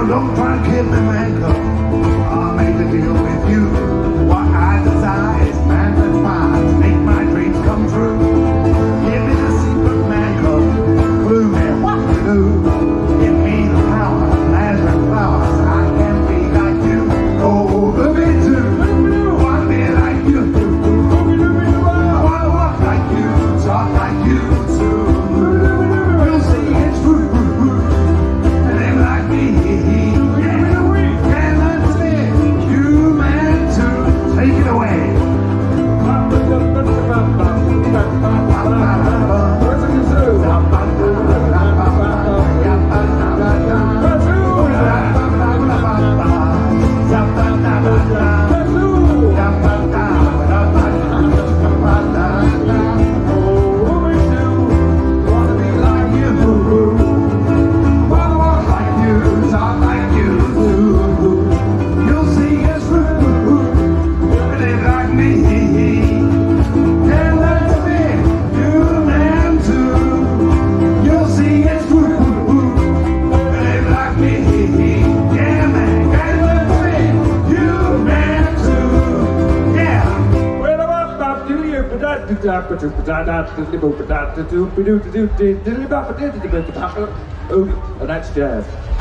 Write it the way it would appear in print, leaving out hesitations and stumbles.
Now don't try to keep me mangled. I'll make a deal with you. What I desire is man and fire to make my dreams come true. Give me the secret mangle. Clue me what to do. Give me the power of land and flowers. I can be like you. Oh, look at you. Want me like you. Wanna walk like you. Talk like you too. You'll see it's true. And they like me. Can't understand you, man, too. Take it away. And that's jazz.